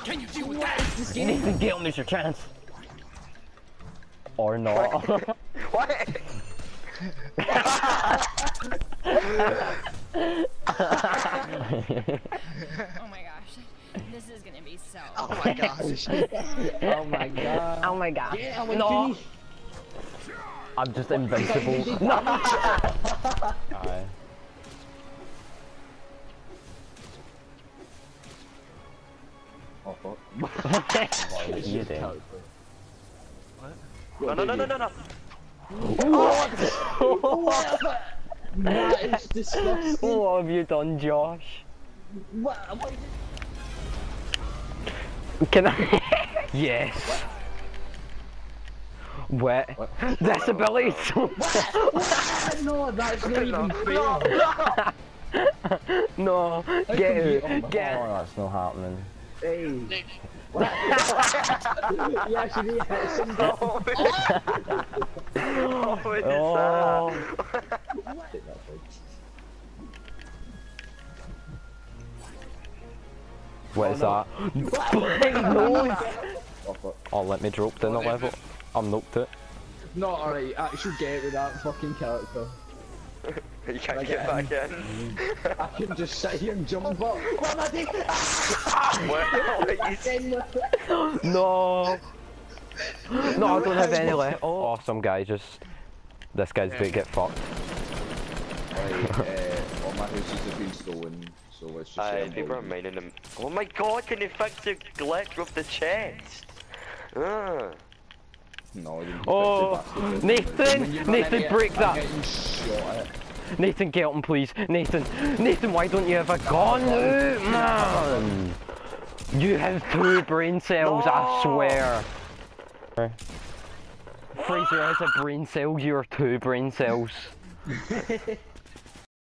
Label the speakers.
Speaker 1: Can you deal with that?
Speaker 2: Nathan, get on, there's your chance. Or not.
Speaker 3: What?
Speaker 4: Oh my gosh. This is gonna be so.
Speaker 3: Oh my gosh.
Speaker 5: Oh my god.
Speaker 2: Oh my god.
Speaker 5: Yeah,
Speaker 2: No. I'm just invincible. No. Aye.
Speaker 5: Oh fuck.
Speaker 2: You do.
Speaker 3: What? No.
Speaker 5: What? That is disgusting.
Speaker 2: What have you done, Josh?
Speaker 5: What?
Speaker 2: Can I? Yes. What? This ability so
Speaker 5: No, that's not even fair.
Speaker 2: No, get out, get out.
Speaker 5: Oh, that's not happening. Hey.
Speaker 3: Nick.
Speaker 5: You actually hit somebody.
Speaker 3: Oh, what is
Speaker 2: Oh. What is that? No. Oh, let me drop down a level. I'm noped it.
Speaker 5: No, alright, actually get with that fucking character.
Speaker 3: You can't get back in.
Speaker 5: I can just sit here and jump up. What am I doing?
Speaker 2: No. No, I don't have any left. Oh, some guy just. This guy's about to get fucked.
Speaker 5: All my houses have been stolen, so let's just
Speaker 3: Aye, people are mining them. Oh my god, can you fix the glitch with the chest?
Speaker 5: No, I didn't.
Speaker 2: Oh, Nathan! Nathan, break that! Nathan, get on, please. Nathan, why don't you have a gun? Man! You have 2 brain cells,
Speaker 3: No.
Speaker 2: I swear. Fraser has a brain cell, you're 2 brain cells.